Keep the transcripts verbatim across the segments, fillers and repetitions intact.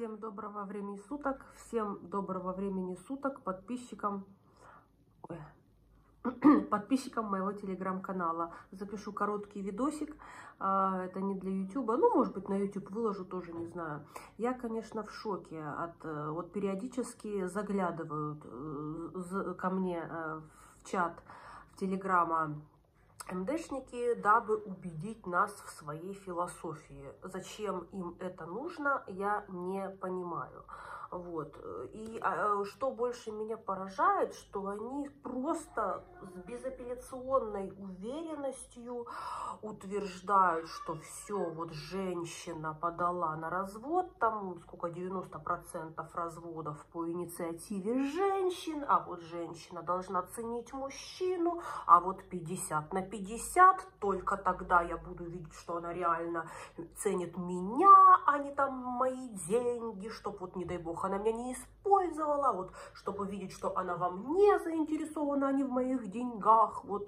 Всем доброго времени суток, всем доброго времени суток подписчикам, ой, подписчикам моего телеграм-канала. Запишу короткий видосик, это не для ютуба, ну, может быть, на ютуб выложу, тоже не знаю. Я, конечно, в шоке, от, вот периодически заглядывают ко мне в чат, в телеграма МДшники, дабы убедить нас в своей философии. Зачем им это нужно, я не понимаю. Вот. И а, что больше меня поражает, что они просто с безапелляционной уверенностью утверждают, что все, вот женщина подала на развод, там сколько, девяносто процентов разводов по инициативе женщин, а вот женщина должна ценить мужчину, а вот пятьдесят на пятьдесят, только тогда я буду видеть, что она реально ценит меня, а не там мои деньги, чтоб вот, не дай бог, она меня не использовала, вот, чтобы видеть, что она во мне заинтересована, а не в моих деньгах, вот.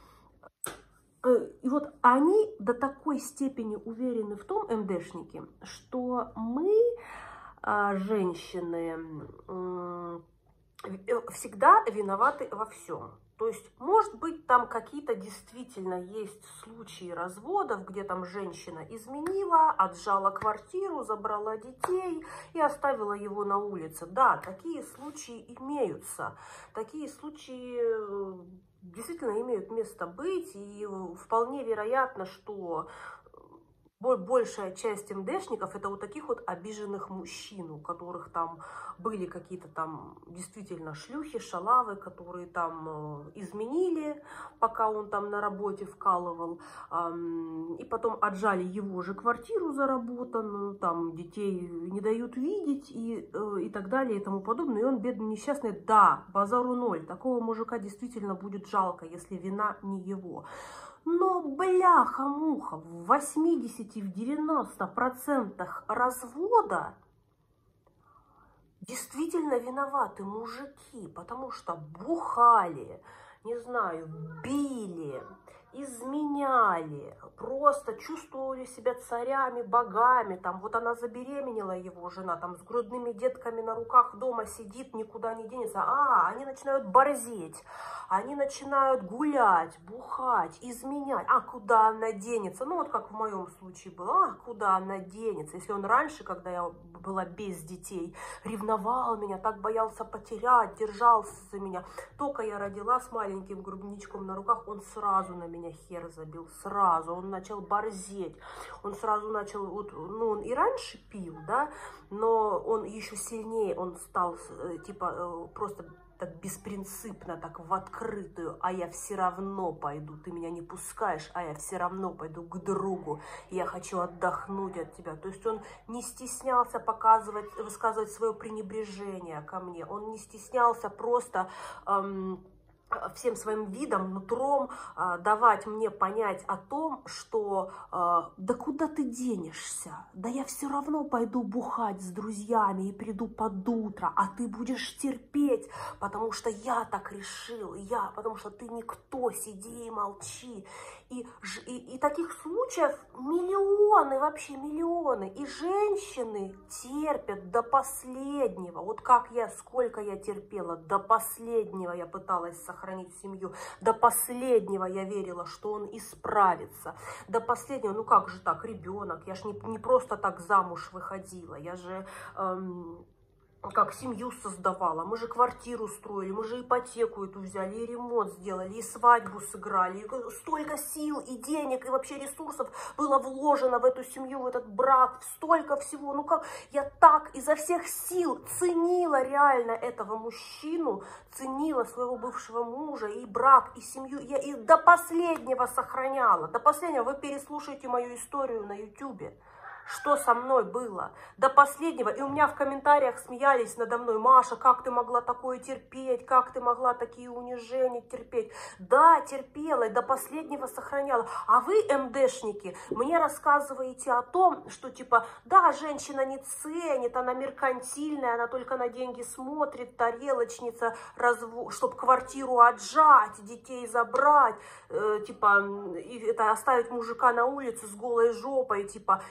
И вот они до такой степени уверены в том, МДшники, что мы, женщины, всегда виноваты во всем. То есть, может быть, там какие-то действительно есть случаи разводов, где там женщина изменила, отжала квартиру, забрала детей и оставила его на улице. Да, такие случаи имеются. Такие случаи действительно имеют место быть. И вполне вероятно, что большая часть МДшников это вот таких вот обиженных мужчин, у которых там были какие-то там действительно шлюхи, шалавы, которые там изменили, пока он там на работе вкалывал, и потом отжали его же квартиру заработанную, там детей не дают видеть и, и так далее и тому подобное. И он, бедный несчастный, да, базару ноль. Такого мужика действительно будет жалко, если вина не его. Но, бляха-муха, в восьмидесяти, в девяноста процентах развода действительно виноваты мужики, потому что бухали, не знаю, били, изменяли, просто чувствовали себя царями, богами. Там вот она забеременела, его жена, там с грудными детками на руках дома сидит, никуда не денется. А, они начинают борзеть, они начинают гулять, бухать, изменять. А куда она денется? Ну вот как в моем случае было. А куда она денется? Если он раньше, когда я была без детей, ревновал меня, так боялся потерять, держался за меня. Только я родила с маленьким грудничком на руках, он сразу на меня хер забил, сразу. Он начал борзеть, он сразу начал, вот, ну он и раньше пил, да, но он еще сильнее, он стал, типа, просто так беспринципно, так в открытую, а я все равно пойду, ты меня не пускаешь, а я все равно пойду к другу, я хочу отдохнуть от тебя. То есть он не стеснялся показывать, высказывать свое пренебрежение ко мне, он не стеснялся просто эм, всем своим видом, нутром э, давать мне понять о том, что э, да куда ты денешься, да я все равно пойду бухать с друзьями и приду под утро, а ты будешь терпеть, потому что я так решил, я, потому что ты никто, сиди и молчи. И, и, и таких случаев миллионы, вообще миллионы. И женщины терпят до последнего. Вот как я, сколько я терпела, до последнего я пыталась сохранить семью, до последнего я верила, что он исправится, до последнего, ну как же так, ребенок, я же не, не просто так замуж выходила, я же... Эм, как семью создавала, мы же квартиру строили, мы же ипотеку эту взяли, и ремонт сделали, и свадьбу сыграли, и столько сил и денег, и вообще ресурсов было вложено в эту семью, в этот брак, столько всего, ну как, я так изо всех сил ценила реально этого мужчину, ценила своего бывшего мужа, и брак, и семью, я и до последнего сохраняла, до последнего. Вы переслушайте мою историю на ютубе. Что со мной было до последнего, и у меня в комментариях смеялись надо мной: Маша, как ты могла такое терпеть, как ты могла такие унижения терпеть? Да, терпела и до последнего сохраняла. А вы, МДшники, мне рассказываете о том, что типа, да, женщина не ценит, она меркантильная, она только на деньги смотрит, тарелочница, разв... чтобы квартиру отжать, детей забрать, э, типа, и это оставить мужика на улице с голой жопой, типа, я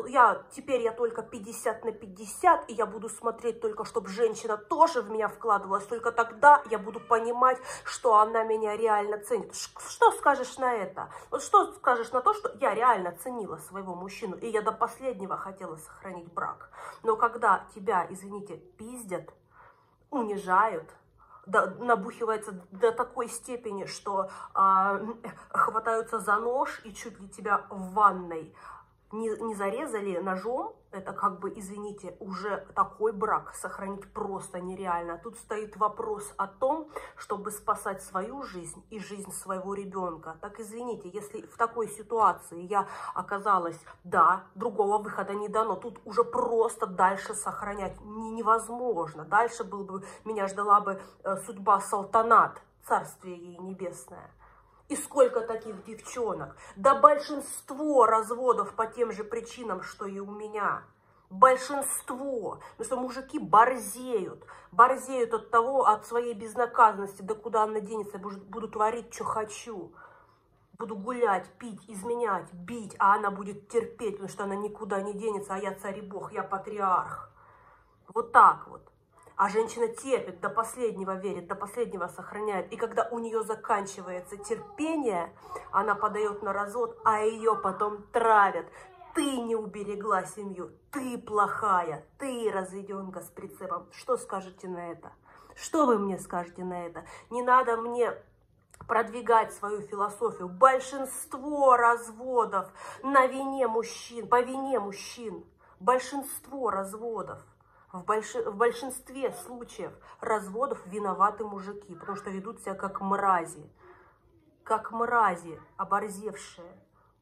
я, теперь я только пятьдесят на пятьдесят, и я буду смотреть только, чтобы женщина тоже в меня вкладывалась, только тогда я буду понимать, что она меня реально ценит. Что скажешь на это? Вот что скажешь на то, что я реально ценила своего мужчину, и я до последнего хотела сохранить брак. Но когда тебя, извините, пиздят, унижают, до, набухивается до такой степени, что а, хватаются за нож и чуть ли тебя в ванной не, не зарезали ножом, это как бы, извините, уже такой брак сохранить просто нереально. Тут стоит вопрос о том, чтобы спасать свою жизнь и жизнь своего ребенка. Так извините, если в такой ситуации я оказалась, да, другого выхода не дано, тут уже просто дальше сохранять невозможно. Дальше был бы, меня ждала бы судьба Салтанат, царствие ей небесное. И сколько таких девчонок? Да большинство разводов по тем же причинам, что и у меня. Большинство. Потому что мужики борзеют. Борзеют от того, от своей безнаказанности, да куда она денется. Буду, буду творить, что хочу. Буду гулять, пить, изменять, бить. А она будет терпеть, потому что она никуда не денется. А я царь и бог, я патриарх. Вот так вот. А женщина терпит, до последнего верит, до последнего сохраняет. И когда у нее заканчивается терпение, она подает на развод, а ее потом травят. Ты не уберегла семью, ты плохая, ты разведенка с прицепом. Что скажете на это? Что вы мне скажете на это? Не надо мне продвигать свою философию. Большинство разводов на вине мужчин, по вине мужчин. Большинство разводов. В, больш... в большинстве случаев разводов виноваты мужики, потому что ведут себя как мрази, как мрази, оборзевшие.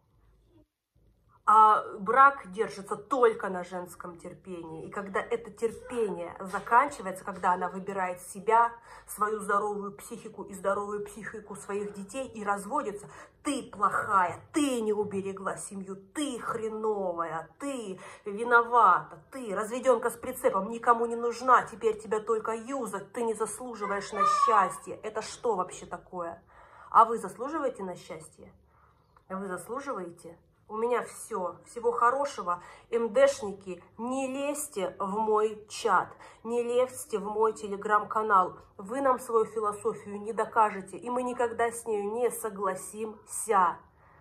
А брак держится только на женском терпении. И когда это терпение заканчивается, когда она выбирает себя, свою здоровую психику и здоровую психику своих детей и разводится, ты плохая, ты не уберегла семью, ты хреновая, ты виновата, ты разведенка с прицепом, никому не нужна, теперь тебя только юзать, ты не заслуживаешь на счастье. Это что вообще такое? А вы заслуживаете на счастье? Вы заслуживаете? У меня все. Всего хорошего. МДшники, не лезьте в мой чат, не лезьте в мой телеграм-канал. Вы нам свою философию не докажете, и мы никогда с нею не согласимся.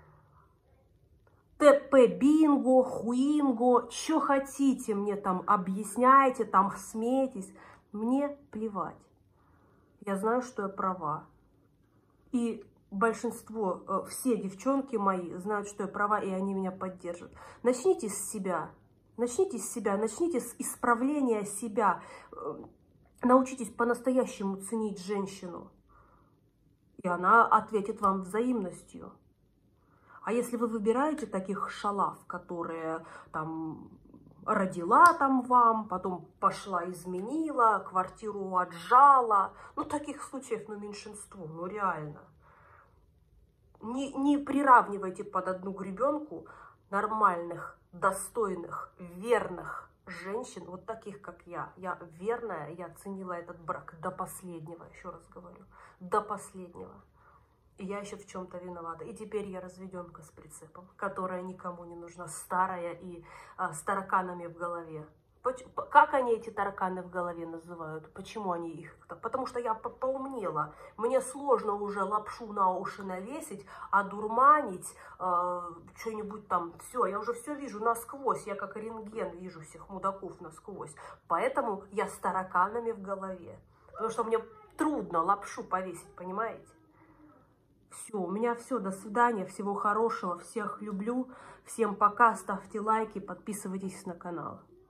ТП-бинго, хуинго, что хотите мне там объясняйте, там смейтесь. Мне плевать. Я знаю, что я права. И большинство, все девчонки мои знают, что я права, и они меня поддержат. Начните с себя. Начните с себя. Начните с исправления себя. Научитесь по-настоящему ценить женщину. И она ответит вам взаимностью. А если вы выбираете таких шалав, которые там родила там вам, потом пошла изменила, квартиру отжала, ну таких случаев, ну меньшинство, ну реально. Не, не приравнивайте под одну гребенку нормальных, достойных, верных женщин, вот таких, как я. Я верная, я ценила этот брак до последнего, еще раз говорю, до последнего. И я еще в чем-то виновата. И теперь я разведенка с прицепом, которая никому не нужна, старая и а, с тараканами в голове. Как они эти тараканы в голове называют? Почему они их? Потому что я поумнела. Мне сложно уже лапшу на уши навесить, одурманить, э, что-нибудь там. Все, я уже все вижу насквозь. Я как рентген вижу всех мудаков насквозь. Поэтому я с тараканами в голове. Потому что мне трудно лапшу повесить, понимаете? Все, у меня все. До свидания. Всего хорошего. Всех люблю. Всем пока. Ставьте лайки, подписывайтесь на канал.